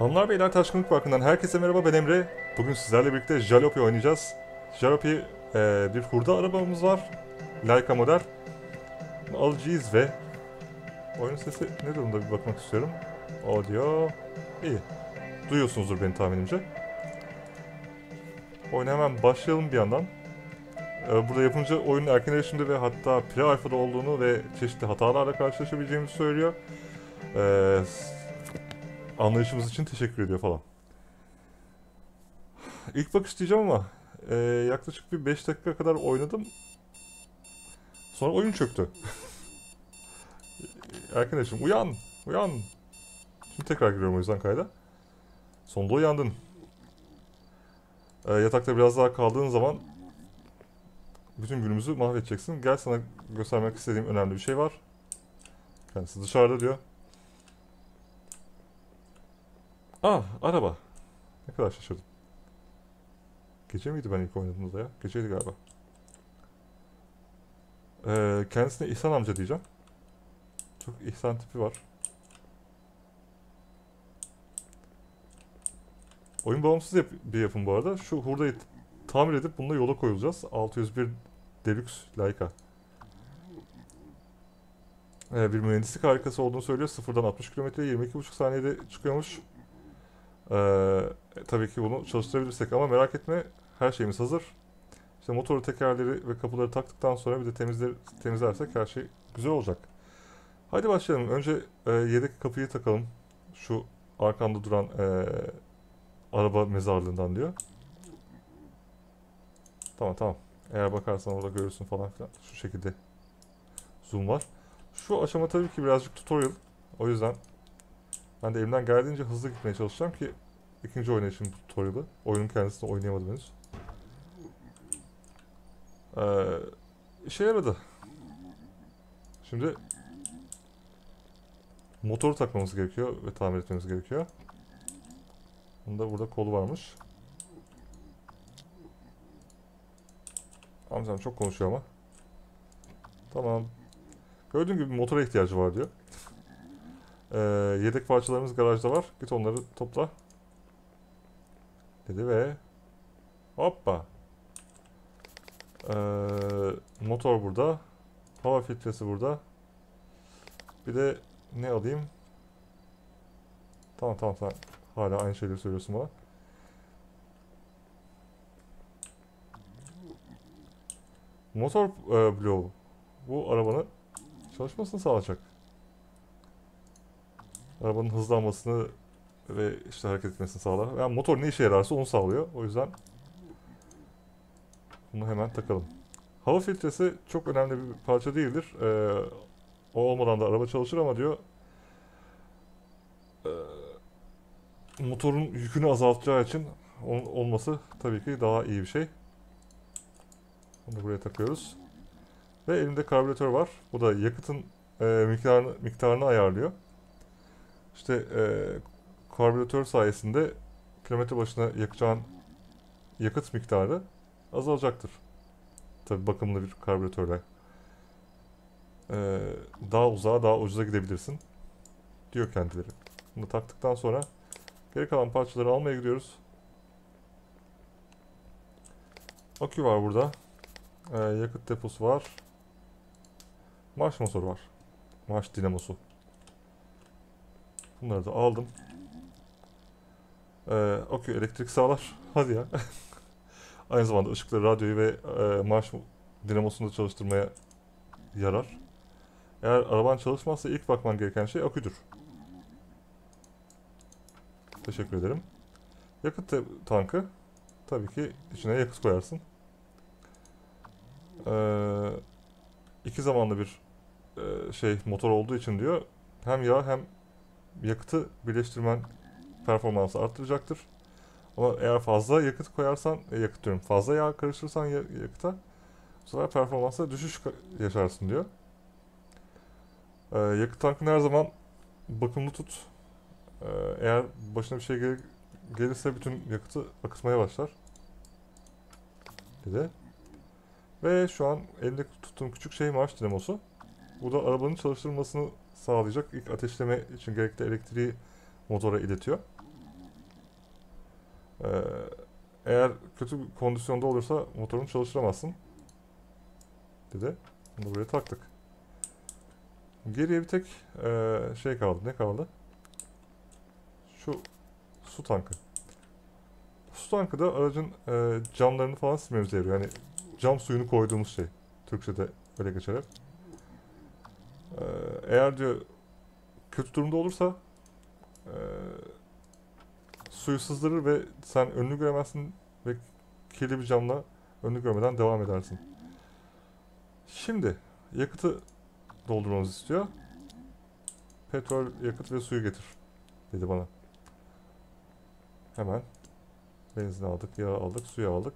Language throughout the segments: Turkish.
Hanımlar beyler, Taşkınlık Parkı'ndan herkese merhaba, ben Emre. Bugün sizlerle birlikte Jalopy oynayacağız. Jalopy bir hurda arabamız var. Laika model. Bunu alacağız ve oyunun sesi ne durumda bir bakmak istiyorum. Audio iyi. Duyuyorsunuzdur beni tahminimce. Oyuna hemen başlayalım bir yandan. Burada yapınca oyunun erken erişimde ve hatta pre-alpha'da olduğunu ve çeşitli hatalarla karşılaşabileceğimizi söylüyor. E, Anlayışımız için teşekkür ediyor falan. İlk bakış diyeceğim ama yaklaşık bir 5 dakika kadar oynadım. Sonra oyun çöktü. Arkadaşım uyan, uyan. Şimdi tekrar giriyorum o yüzden kayda. Sonunda uyandın. Yatakta biraz daha kaldığın zaman bütün günümüzü mahvedeceksin. Gel, sana göstermek istediğim önemli bir şey var. Kendisi dışarıda diyor. Araba. Ne kadar şaşırdım. Gece miydi ben ilk oynadığımda ya? Geceydi galiba. Kendisine İhsan amca diyeceğim. Çok İhsan tipi var. Oyun bağımsız bir yapım bu arada. Şu hurdayı tamir edip bununla yola koyulacağız. 601 Deluxe Leica. Bir mühendislik harikası olduğunu söylüyor. Sıfırdan 60 kilometre 22,5 saniyede çıkıyormuş. Tabii ki bunu çalıştırabilirsek ama merak etme, her şeyimiz hazır. İşte motoru, tekerleri ve kapıları taktıktan sonra bir de temizlersek her şey güzel olacak. Hadi başlayalım. Önce yedek kapıyı takalım. Şu arkanda duran araba mezarlığından diyor. Tamam tamam. Eğer bakarsan orada görürsün falan filan. Şu şekilde zoom var. Şu aşama tabii ki birazcık tutorial. O yüzden ben de elimden geldiğince hızlı gitmeye çalışacağım ki ikinci oynayışım tutorial'ı. Oyunun kendisini oynayamadım henüz. Ee, işe yaradı. Şimdi motoru takmamız gerekiyor ve tamir etmemiz gerekiyor. Bunda burada kolu varmış. Amcam çok konuşuyor ama. Tamam. Gördüğün gibi motora ihtiyacı var diyor. Ee, yedek parçalarımız garajda var. Git onları topla. Dedi ve hoppa. Motor burada. Hava filtresi burada. Bir de ne alayım? Tamam tamam, sen hala aynı şeyleri söylüyorsun bana. Motor bloğu. Bu arabanın çalışmasını sağlayacak. Arabanın hızlanmasını ve işte hareket etmesini sağlar. Yani motor ne işe yararsa onu sağlıyor. O yüzden bunu hemen takalım. Hava filtresi çok önemli bir parça değildir. O olmadan da araba çalışır ama diyor motorun yükünü azaltacağı için olması tabii ki daha iyi bir şey. Bunu buraya takıyoruz. Ve elimde karbüratör var. Bu da yakıtın miktarını ayarlıyor. İşte karbüratör sayesinde kilometre başına yakacağın yakıt miktarı azalacaktır. Tabii bakımlı bir karbüratörle daha uzağa, daha ucuza gidebilirsin diyor kendileri. Bunu taktıktan sonra geri kalan parçaları almaya gidiyoruz. Akü var burada. Yakıt deposu var. Marş motoru var. Marş dinamosu. Bunları da aldım. Akü elektrik sağlar. Hadi ya. Aynı zamanda ışıkları, radyoyu ve marş dinamosunu da çalıştırmaya yarar. Eğer araban çalışmazsa ilk bakman gereken şey aküdür. Teşekkür ederim. Yakıt tankı. Tabii ki içine yakıt koyarsın. Ee, iki zamanlı bir motor olduğu için diyor, hem yağ hem yakıtı birleştirmen performansı arttıracaktır. Ama eğer fazla yakıt koyarsan, yakıt diyorum, fazla yağ karıştırırsan yakıta, bu sefer performansta düşüş yaşarsın diyor. Yakıt tankını her zaman bakımlı tut. Ee, eğer başına bir şey gelirse bütün yakıtı akıtmaya başlar dedi. Ve şu an elimde tuttuğum küçük şey marş dinamosu. Bu da arabanın çalıştırılmasını sağlayacak. İlk ateşleme için gerekli elektriği motora iletiyor. Ee, eğer kötü bir kondisyonda olursa motorunu çalıştıramazsın dedi. Bunu da buraya taktık. Geriye bir tek şey kaldı. Ne kaldı? Şu su tankı. Su tankı da aracın camlarını falan silmemize yarıyor. Yani cam suyunu koyduğumuz şey. Türkçe'de öyle geçer hep. Eğer diyor kötü durumda olursa e, suyu sızdırır ve sen önünü göremezsin ve kirli bir camla önünü görmeden devam edersin. Şimdi yakıtı doldurmamızı istiyor. Petrol, yakıt ve suyu getir dedi bana. Hemen benzin aldık, yağ aldık, suyu aldık.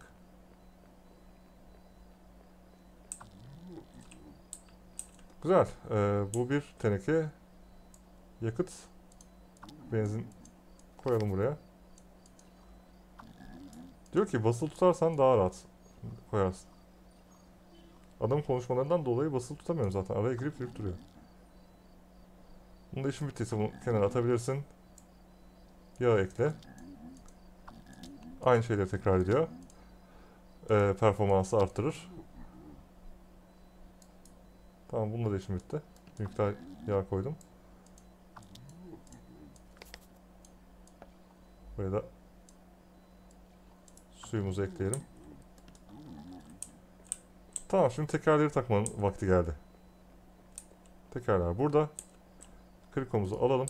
Güzel. Bu bir teneke yakıt, benzin koyalım buraya. Diyor ki basılı tutarsan daha rahat koyarsın. Adamın konuşmalarından dolayı basılı tutamıyorum zaten. Araya girip girip duruyor. Bunda işin bittiyse bunu kenara atabilirsin. Yağ ekle. Aynı şeyleri tekrar ediyor. Performansı arttırır. Tamam, bunda da işim bitti. Bir miktar yağ koydum. Buraya da suyumuzu ekleyelim. Tamam, şimdi tekerleri takmanın vakti geldi. Tekerler burada. Krikomuzu alalım.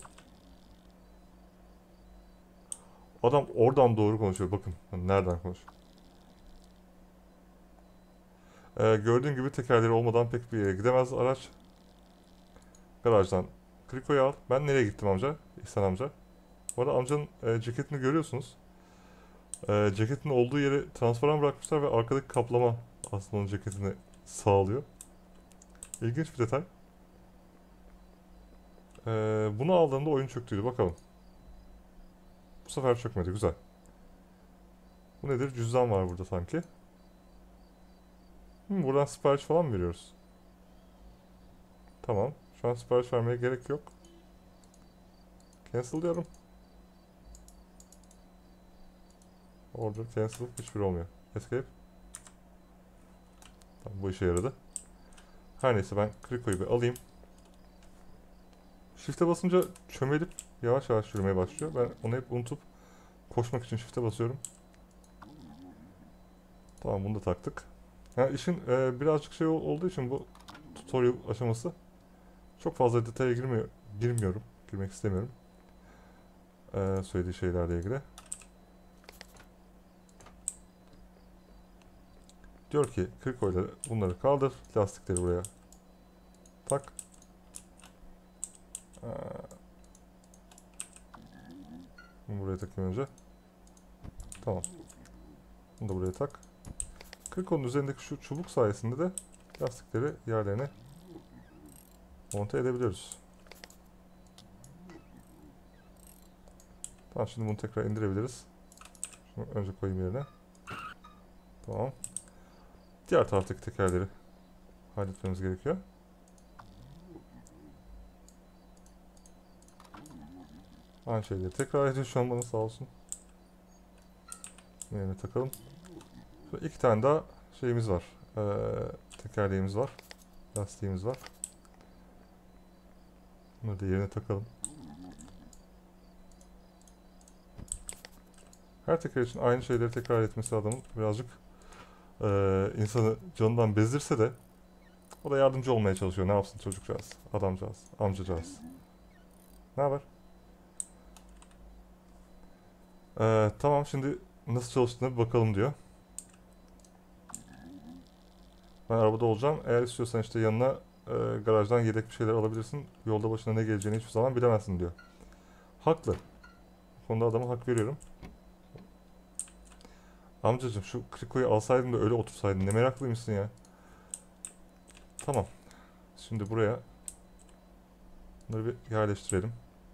Adam oradan doğru konuşuyor. Bakın nereden konuşuyor. Gördüğün gibi tekerleri olmadan pek bir yere gidemez araç. Garajdan krikoyu al. Ben nereye gittim amca? İhsan amca. Bu arada amcanın ceketini görüyorsunuz. Ceketin olduğu yeri transparan bırakmışlar ve arkadaki kaplama aslında onun ceketini sağlıyor. İlginç bir detay. Bunu aldığımda oyun çöktüydü. Bakalım. Bu sefer çökmedi. Güzel. Bu nedir? Cüzdan var burada sanki. Buradan sipariş falan mı veriyoruz? Tamam. Şu an sipariş vermeye gerek yok. Cancel diyorum. Order cancel. Hiçbir olmuyor. Escape. Tamam, bu işe yaradı. Her neyse, ben krikoyu bir alayım. Shift'e basınca çömelip yavaş yavaş yürümeye başlıyor. Ben onu hep unutup koşmak için shift'e basıyorum. Tamam, bunu da taktık. Yani işin birazcık şey olduğu için bu tutorial aşaması çok fazla detaya girmiyorum. Girmek istemiyorum. Söylediği şeylerle ilgili. Diyor ki krikoyla bunları kaldır. Lastikleri buraya tak. Bunu buraya takayım önce. Tamam. Bunu da buraya tak. Krikonun üzerindeki şu çubuk sayesinde de lastikleri yerlerine monte edebiliyoruz. Tamam, şimdi bunu tekrar indirebiliriz. Şunu önce koyayım yerine. Tamam. Diğer taraftaki tekerleri halletmemiz gerekiyor. Aynı şeyleri tekrar ediyor şu an bana, sağ olsun. Yerine takalım. Şöyle iki tane daha şeyimiz var. Tekerleğimiz var. Lastiğimiz var. Bunları da yerine takalım. Her teker için aynı şeyleri tekrar etmesi adamın birazcık insanı canından bezdirse de o da yardımcı olmaya çalışıyor. Ne yapsın çocukcağız, adamcağız, amcacağız. Ne haber? Tamam, şimdi nasıl çalıştığına bir bakalım diyor. Ben arabada olacağım. Eğer istiyorsan işte yanına garajdan yedek bir şeyler alabilirsin. Yolda başına ne geleceğini hiçbir zaman bilemezsin diyor. Haklı. Bu konuda adama hak veriyorum. Amcacığım, şu krikoyu alsaydın da öyle otursaydın. Ne meraklıymışsın ya. Tamam. Şimdi buraya bunları bir yerleştirelim.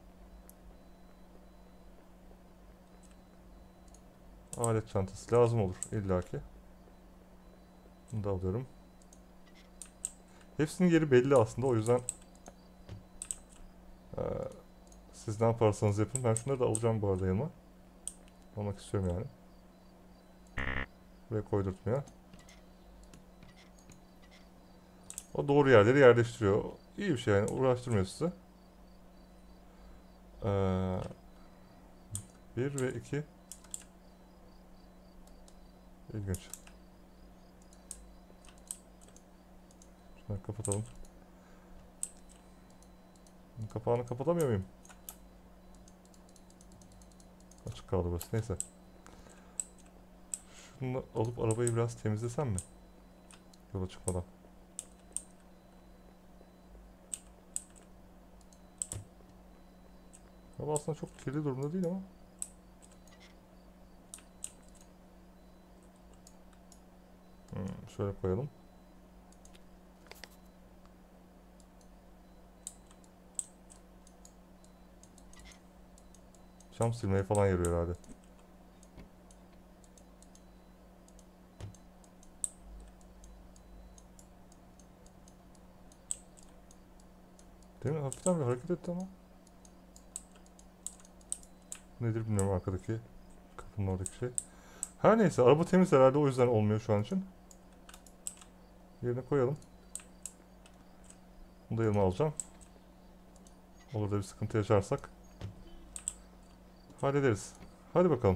Alet çantası lazım olur illaki. Bunu da alıyorum. Hepsinin yeri belli aslında, o yüzden siz ne yaparsanız yapın. Ben şunları da alacağım bu arada yanıma. Almak istiyorum yani. Buraya koydurtmuyor. O doğru yerleri yerleştiriyor. İyi bir şey yani. Uğraştırmıyor sizi. 1 ve 2. İlginç. Şunları kapatalım. Kapağını kapatamıyor muyum? Açık kaldı burası. Neyse. Şunu alıp arabayı biraz temizlesem mi? Yola çıkmadan. Ama aslında çok kirli durumda değil ama. Şöyle koyalım. Cam silmeye falan yarıyor herhalde. Değil mi? Hafiften bir hareket etti ama. Nedir bilmiyorum arkadaki. Kapının oradaki şey. Her neyse araba temiz herhalde o yüzden olmuyor şu an için. Yerine koyalım. Bunu da yanıma alacağım. Olur da bir sıkıntı yaşarsak hallederiz. Hadi bakalım.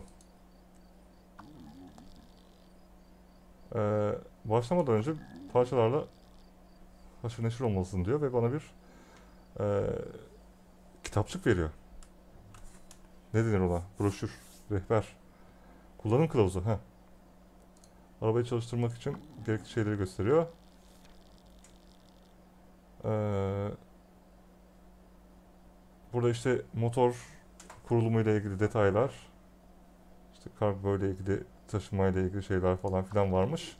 Başlamadan önce parçalarla haşır neşir olmalısın diyor ve bana bir kitapçık veriyor. Ne denir ona? Broşür, rehber, kullanım kılavuzu. Heh. Arabayı çalıştırmak için gerekli şeyleri gösteriyor. Burada işte motor kurulumu ile ilgili detaylar, işte kargo ile ilgili, taşıma ile ilgili şeyler falan filan varmış.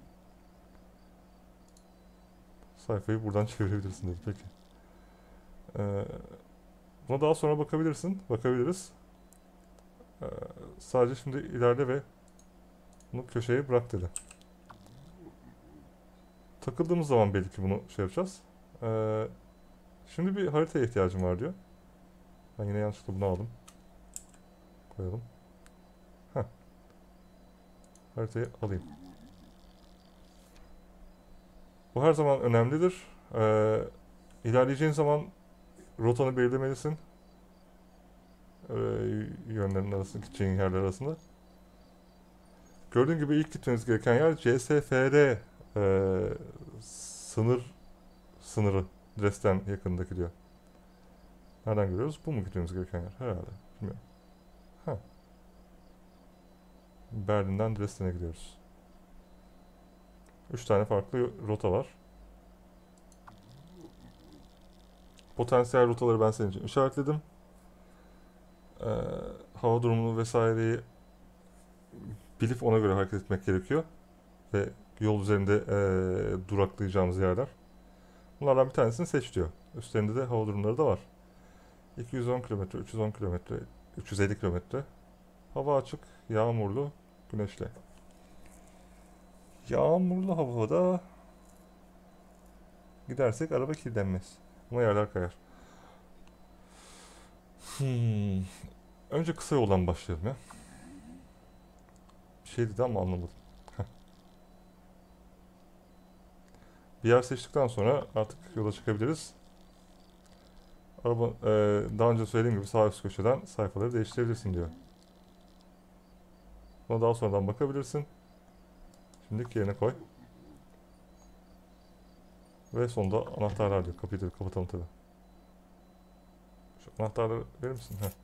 Sayfayı buradan çevirebilirsin dedi. Peki. Buna daha sonra bakabilirsin. Bakabiliriz. Ee, Sadece şimdi ilerle ve bunu köşeye bırak dedi. Takıldığımız zaman belki bunu şey yapacağız. Ee, Şimdi bir haritaya ihtiyacım var diyor. Ben yine yanlışlıkla bunu aldım. Koyalım. Heh. Haritayı alayım. Bu her zaman önemlidir. İlerleyeceğin zaman rotanı belirlemelisin. Yönlerin arasında, gideceğin yerler arasında. Gördüğün gibi ilk gitmeniz gereken yer CSFR sınırı. Dresden yakındaki diyor. Nereden görüyoruz? Bu mu gitmemiz gereken yer? Herhalde. Bilmiyorum. Ha. Berlin'den Dresden'e gidiyoruz. 3 tane farklı rota var. Potansiyel rotaları ben senin için işaretledim. Ee, Hava durumunu vesaireyi bilip ona göre hareket etmek gerekiyor. Ve yol üzerinde duraklayacağımız yerler. Bunlardan bir tanesini seç diyor. Üstlerinde de hava durumları da var. 210 kilometre, 310 kilometre, 350 kilometre. Hava açık, yağmurlu, güneşli. Yağmurlu havada gidersek araba kirlenmez. Ama yerler kayar. Hmm. Önce kısa yoldan başlayalım ya. Bir şey dedi ama anlamadım. Bir yer seçtikten sonra artık yola çıkabiliriz. Araba, daha önce söylediğim gibi sağ üst köşeden sayfaları değiştirebilirsin diyor. Buna daha sonradan bakabilirsin. Şimdilik yerine koy. Ve sonunda anahtarlar diyor. Kapıyı da kapatalım tabi. Şu anahtarları verir misin? Heh.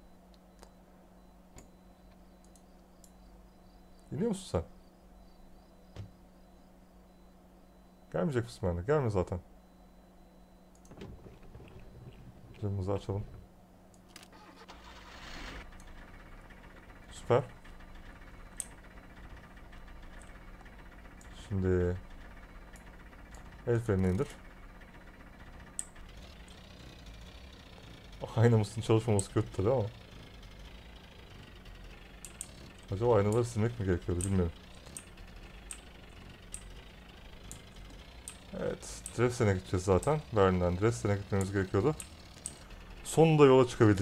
İniyor musun sen? Gelmeyecek misin benimle? Gelme zaten. Camımızı açalım. Süper. Şimdi el frenini indir. Aynamızın çalışmaması kötü tabi ama. Acaba aynaları silmek mi gerekiyordu bilmiyorum. Evet, Dresden'e gideceğiz zaten. Berlin'den Dresden'e gitmemiz gerekiyordu. Sonunda yola çıkabildik.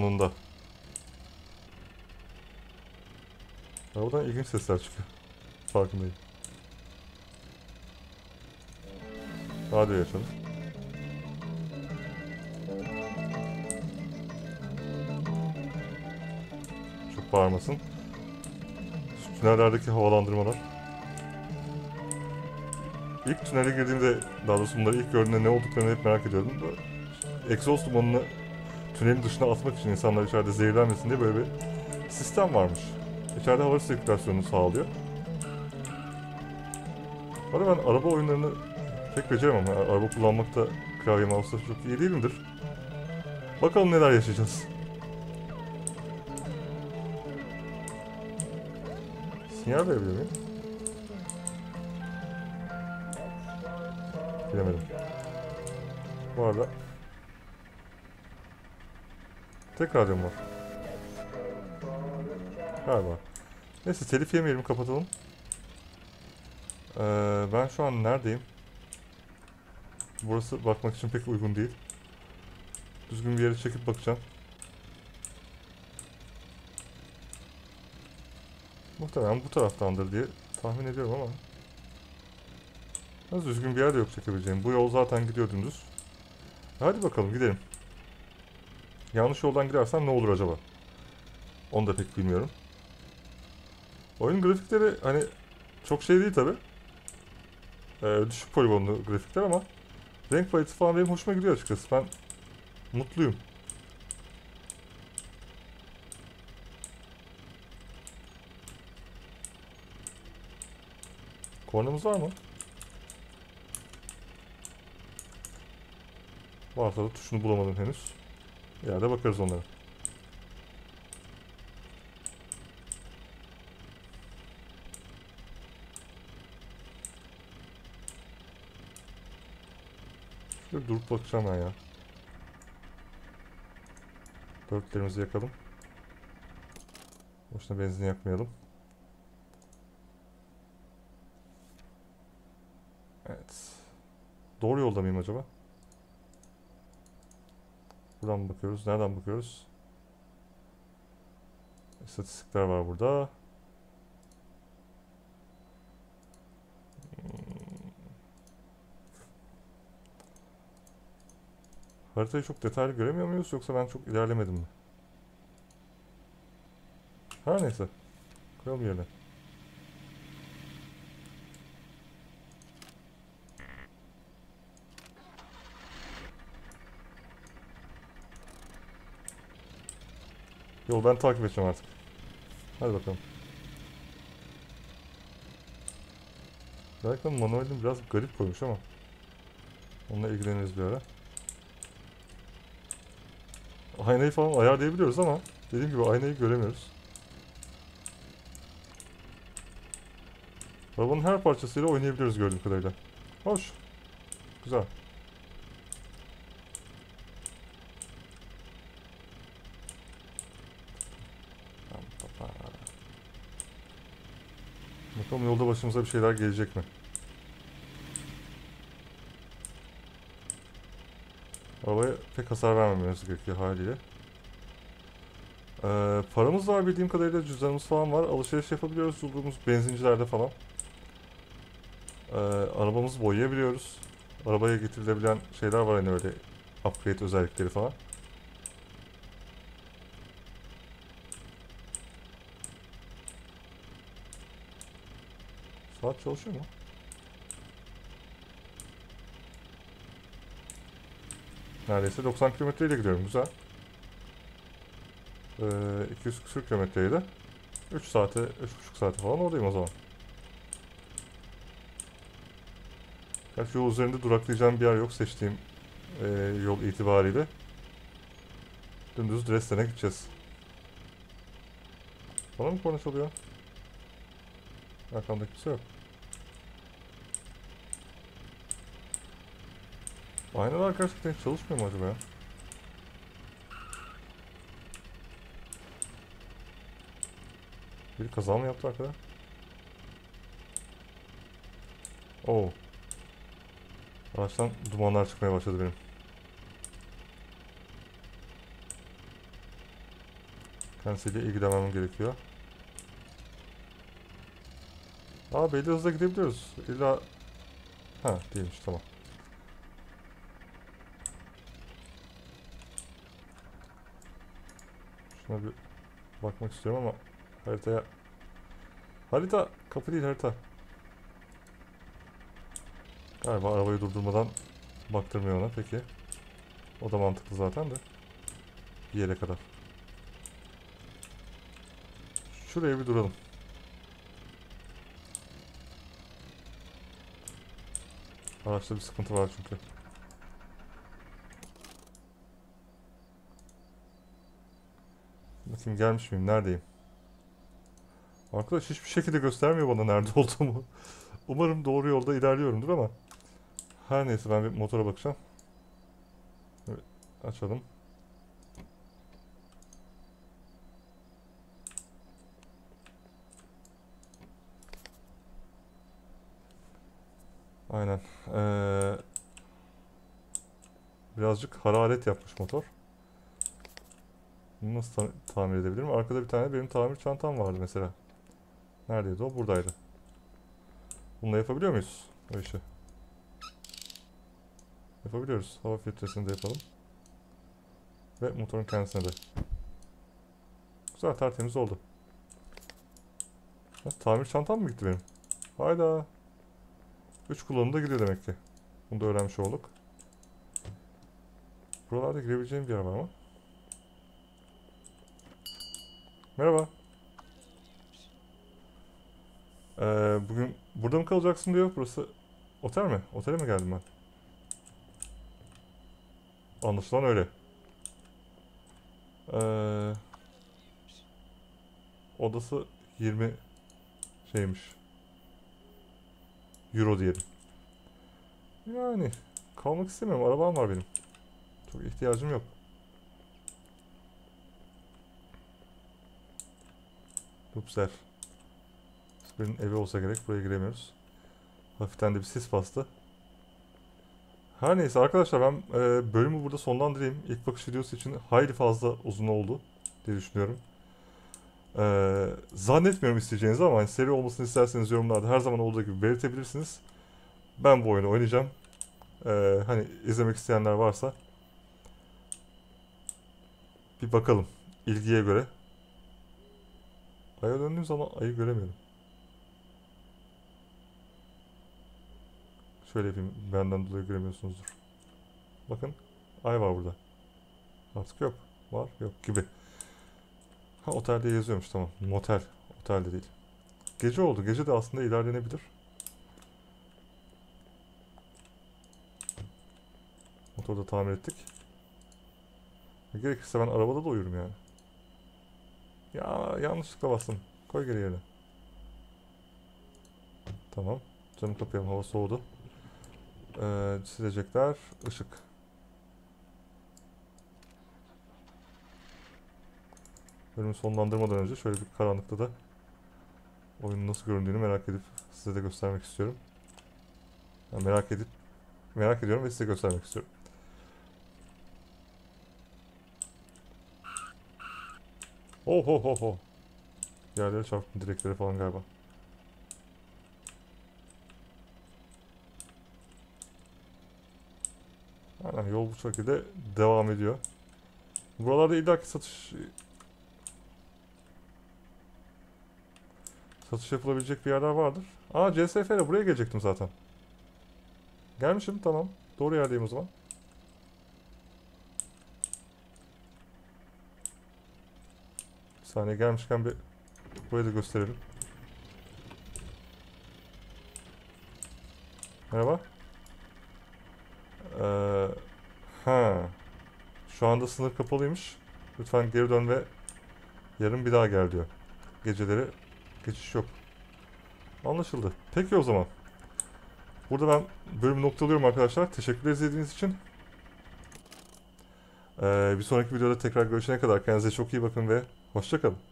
Sonunda. Arabadan ilginç sesler çıkıyor. Farkındayım. Radyo açalım. Çok bağırmasın. Şu tünellerdeki havalandırmalar. İlk tünele girdiğimde, daha doğrusu bunları ilk gördüğümde ne olduklarını hep merak ediyordum. Egzoz dumanını tünelin dışına atmak için insanlar içeride zehirlenmesin diye böyle bir sistem varmış. İçeride hava sirkülasyonunu sağlıyor. Bu arada ben araba oyunlarını pek beceremem. Yani araba kullanmakta klavye mouse'da çok iyi değilimdir. Bakalım neler yaşayacağız. Sinyal verebilir miyim? Bilemedim. Bu arada tek radyom var. Galiba. Neyse telif yemeyelim, kapatalım. Ben şu an neredeyim? Burası bakmak için pek uygun değil. Düzgün bir yere çekip bakacağım. Muhtemelen bu taraftandır diye tahmin ediyorum ama. Nasıl düzgün bir yer de yok çekebileceğim. Bu yol zaten gidiyor dümdüz. Hadi bakalım gidelim. Yanlış yoldan gidersem ne olur acaba? Onu da pek bilmiyorum. Oyun grafikleri hani çok şey değil tabi. Düşük poligonlu grafikler ama renk paleti falan benim hoşuma gidiyor açıkçası. Ben mutluyum. Kornamız var mı? Varsa da tuşunu bulamadım henüz. İleride bakarız onlara. Şöyle durup bakacağım ben ya. Dörtlerimizi yakalım. Boşuna benzin yakmayalım. Evet. Doğru yolda mıyım acaba? Buradan mı bakıyoruz? Nereden bakıyoruz? İstatistikler var burada. Haritayı çok detaylı göremiyor muyuz yoksa ben çok ilerlemedim mi? Her neyse. Koyalım yerine. Yol ben takip edeceğim artık. Hadi bakalım. Belki manuelini biraz garip koymuş ama onunla ilgileniriz bir ara. Aynayı falan ayarlayabiliyoruz ama dediğim gibi aynayı göremiyoruz. Arabanın her parçasıyla oynayabiliyoruz gördüğüm kadarıyla. Hoş. Güzel. Bakalım yolda başımıza bir şeyler gelecek mi? Arabaya pek hasar vermememiz gerekiyor haliyle. Paramız var bildiğim kadarıyla, cüzdanımız falan var. Alışveriş yapabiliyoruz bulduğumuz benzincilerde falan. Arabamızı boyayabiliyoruz. Arabaya getirilebilen şeyler var hani öyle upgrade özellikleri falan. Saat çalışıyor mu? Neredeyse 90 kilometre ile gidiyorum. Güzel. 200 küsur kilometreyi de 3 saate, 3,5 saate falan oradayım o zaman. Gerçi yol üzerinde duraklayacağım bir yer yok seçtiğim yol itibariyle. Dümdüz Dresden'e gideceğiz. Bana mı korna çalıyor? Arkamda kimse yok. Aynalar gerçekten hiç çalışmıyor mu acaba ya? Bir kaza mı yaptı arkada? Oo. Araçtan dumanlar çıkmaya başladı benim. Kendisiyle ilgilenmem gerekiyor. Aa, belli hızla gidebiliyoruz. İlla... Ha, değilmiş, tamam. Şuna bir bakmak istiyorum ama haritaya... Harita! Kapı değil, harita. Galiba arabayı durdurmadan baktırmıyor ona. Peki. O da mantıklı zaten de. Bir yere kadar. Şuraya bir duralım. Araçta bir sıkıntı var çünkü. Bakayım gelmiş miyim? Neredeyim? Arkadaş hiçbir şekilde göstermiyor bana nerede olduğumu. Umarım doğru yolda ilerliyorumdur ama. Her neyse, ben bir motora bakacağım. Evet, açalım. Aynen. Birazcık hararet yapmış motor. Bunu nasıl tamir edebilirim? Arkada bir tane benim tamir çantam vardı mesela. Neredeydi o? Buradaydı. Bununla yapabiliyor muyuz o işi? Yapabiliyoruz. Hava filtresini de yapalım. Ve motorun kendisine de. Güzel, tertemiz oldu. Ha, tamir çantam mı gitti benim? Hayda. 3 kullanımda gidiyor demek ki. Bunu da öğrenmiş olduk. Buralarda girebileceğim bir yer var mı? Merhaba. Bugün burada mı kalacaksın diyor. Burası otel mi? Otele mi geldim ben? Anlaşılan öyle. Ee, Odası 20 şeymiş. Euro diyelim. Yani kalmak istemiyorum. Arabam var benim. Çok ihtiyacım yok. Upser. Benim evi olsa gerek. Buraya giremiyoruz. Hafiften de bir sis bastı. Her neyse arkadaşlar, ben bölümü burada sonlandırayım. İlk bakış videosu için hayli fazla uzun oldu diye düşünüyorum. Zannetmiyorum isteyeceğinizi ama hani seri olmasını isterseniz yorumlarda her zaman olduğu gibi belirtebilirsiniz. Ben bu oyunu oynayacağım. Hani izlemek isteyenler varsa bir bakalım ilgiye göre. Ay'a döndüğüm zaman ayı göremiyorum. Şöyle yapayım, benden dolayı göremiyorsunuzdur. Bakın, ay var burada. Artık yok. Var, yok gibi. Ha, otel diye yazıyormuş, tamam. Motel. Otel de değil. Gece oldu. Gece de aslında ilerlenebilir. Motoru da tamir ettik. Gerekirse ben arabada da uyurum yani. Ya yanlışlıkla bastım. Koy geri yerine. Tamam. Camı kapayalım, hava soğudu. Silecekler, ışık. Bölümü sonlandırmadan önce şöyle bir karanlıkta da oyunun nasıl göründüğünü merak edip size de göstermek istiyorum. Yani merak ediyorum ve size göstermek istiyorum. Oh oh oh oh. Yerlere çarptım, direklere falan galiba. Aynen, yol bu şekilde devam ediyor. Buralarda illaki satış yapılabilecek bir yerler vardır. Aa, CSF ile buraya gelecektim zaten. Gelmişim, tamam. Doğru yerdeyim o zaman. Bir saniye, gelmişken bir burayı da gösterelim. Merhaba. Ee, ha. Şu anda sınır kapalıymış. Lütfen geri dön ve yarın bir daha gel diyor. Geceleri geçiş yok. Anlaşıldı. Peki o zaman. Burada ben bölümü noktalıyorum arkadaşlar. Teşekkür izlediğiniz için. Bir sonraki videoda tekrar görüşene kadar kendinize çok iyi bakın ve hoşça kalın.